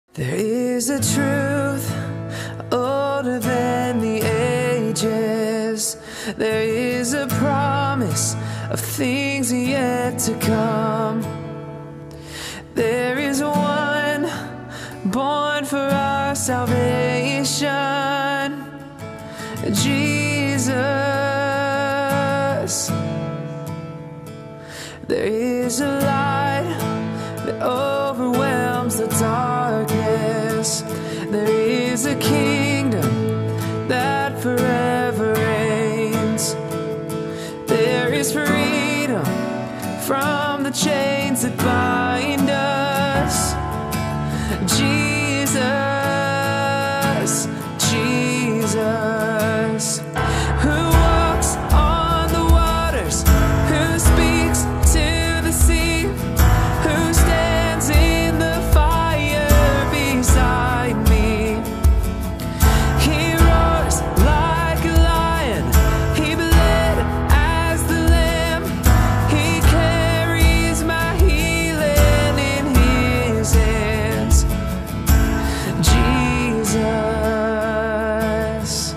There is a truth older than the ages. There is a promise of things yet to come. There is one born for our salvation, Jesus. There is a light that overwhelms the darkness. There is a kingdom that forever reigns. There is freedom from the chains that bind us. Jesus, Jesus, who walks on the waters, who speaks to the sea, who stands in the fire beside me. He roars like a lion, he bled as the lamb, he carries my healing in his hands. Jesus,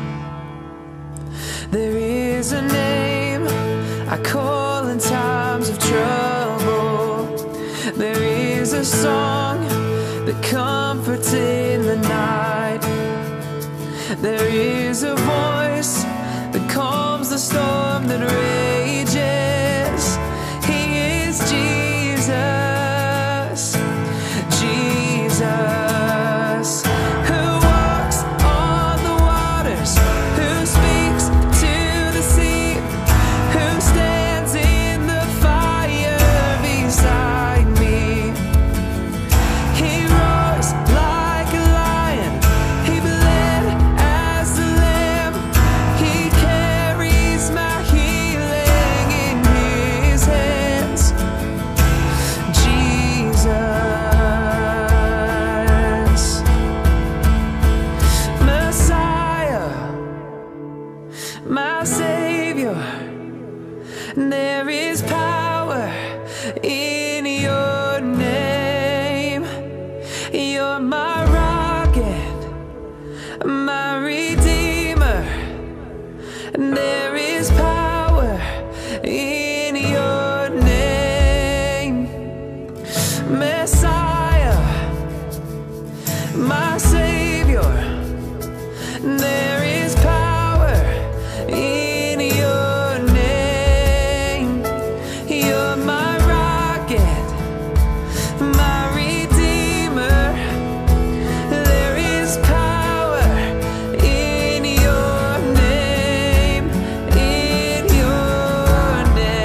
there is a name I call in times of trouble. There is a song that comforts in the night. There is a voice that calms the storm that rages. He is Jesus, Jesus, who walks on the waters, who speaks to the sea, who stands in the fire beside me. He roars like a lion, he bled as the lamb, he carries my healing in his hands. Jesus, Messiah, my Savior, there is power in your name. You're my rocket, my Redeemer. There is power in your name. Messiah, my Savior, there is power in your name. You're my rocket, my Redeemer. There is power in your name, in your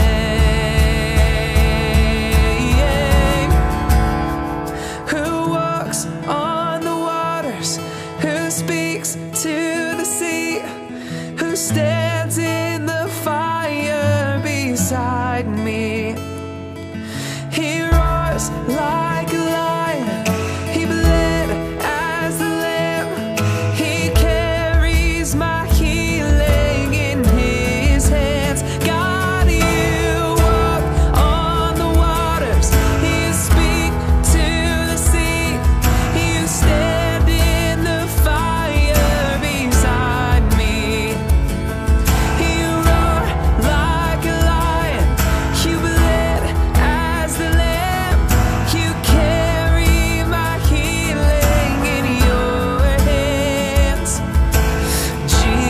name. Who walks on the waters, who speaks to the sea, who stands in the fire beside me. He roars like a lion, he bled as the lamb, he carries my healing in his hands. God, you walk on the waters, you speak to the sea, you stand in the fire beside me. You roar like a lion, you bled as the lamb, you carry my healing in your hands.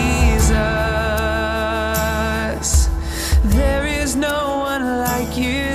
Jesus, there is no one like you.